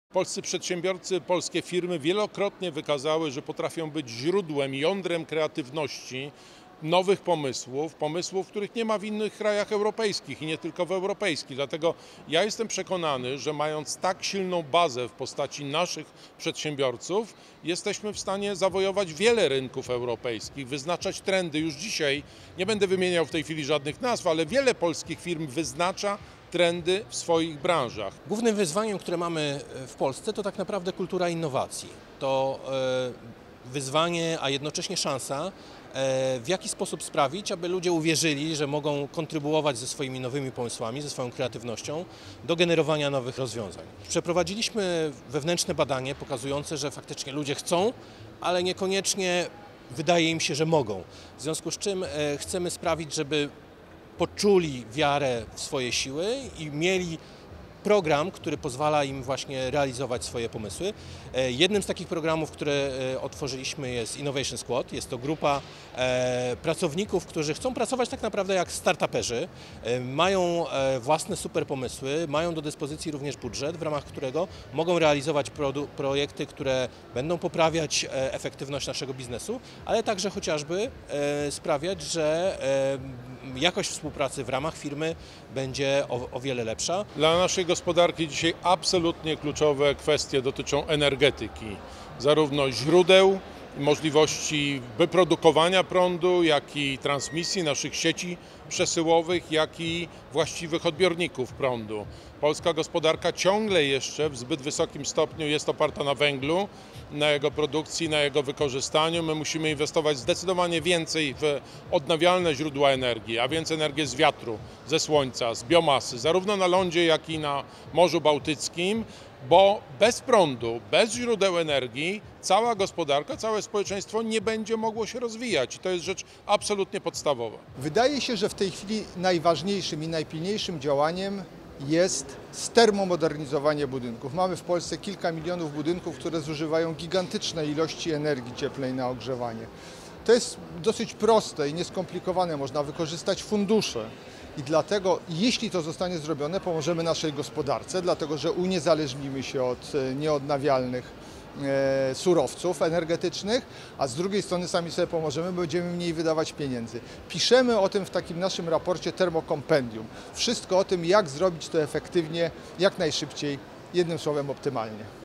Polscy przedsiębiorcy, polskie firmy wielokrotnie wykazały, że potrafią być źródłem, jądrem kreatywności, nowych pomysłów, których nie ma w innych krajach europejskich i nie tylko w europejskich. Dlatego ja jestem przekonany, że mając tak silną bazę w postaci naszych przedsiębiorców, jesteśmy w stanie zawojować wiele rynków europejskich, wyznaczać trendy. Już dzisiaj, nie będę wymieniał w tej chwili żadnych nazw, ale wiele polskich firm wyznacza trendy w swoich branżach. Głównym wyzwaniem, które mamy w Polsce, to tak naprawdę kultura innowacji. To wyzwanie, a jednocześnie szansa, w jaki sposób sprawić, aby ludzie uwierzyli, że mogą kontrybuować ze swoimi nowymi pomysłami, ze swoją kreatywnością do generowania nowych rozwiązań. Przeprowadziliśmy wewnętrzne badanie pokazujące, że faktycznie ludzie chcą, ale niekoniecznie wydaje im się, że mogą. W związku z czym chcemy sprawić, żeby poczuli wiarę w swoje siły i mieli program, który pozwala im właśnie realizować swoje pomysły. Jednym z takich programów, które otworzyliśmy, jest Innovation Squad. Jest to grupa pracowników, którzy chcą pracować tak naprawdę jak startuperzy. Mają własne super pomysły, mają do dyspozycji również budżet, w ramach którego mogą realizować projekty, które będą poprawiać efektywność naszego biznesu, ale także chociażby sprawiać, że jakość współpracy w ramach firmy będzie o wiele lepsza. Dla naszej gospodarki dzisiaj absolutnie kluczowe kwestie dotyczą energetyki, zarówno źródeł, możliwości wyprodukowania prądu, jak i transmisji naszych sieci przesyłowych, jak i właściwych odbiorników prądu. Polska gospodarka ciągle jeszcze w zbyt wysokim stopniu jest oparta na węglu, na jego produkcji, na jego wykorzystaniu. My musimy inwestować zdecydowanie więcej w odnawialne źródła energii, a więc energię z wiatru, ze słońca, z biomasy, zarówno na lądzie, jak i na Morzu Bałtyckim, bo bez prądu, bez źródeł energii cała gospodarka, całe społeczeństwo nie będzie mogło się rozwijać. I to jest rzecz absolutnie podstawowa. Wydaje się, że w tej chwili najważniejszym i najpilniejszym działaniem jest termomodernizowanie budynków. Mamy w Polsce kilka milionów budynków, które zużywają gigantyczne ilości energii cieplnej na ogrzewanie. To jest dosyć proste i nieskomplikowane, można wykorzystać fundusze. I dlatego, jeśli to zostanie zrobione, pomożemy naszej gospodarce, dlatego że uniezależnimy się od nieodnawialnych surowców energetycznych, a z drugiej strony sami sobie pomożemy, bo będziemy mniej wydawać pieniędzy. Piszemy o tym w takim naszym raporcie Termokompendium. Wszystko o tym, jak zrobić to efektywnie, jak najszybciej, jednym słowem optymalnie.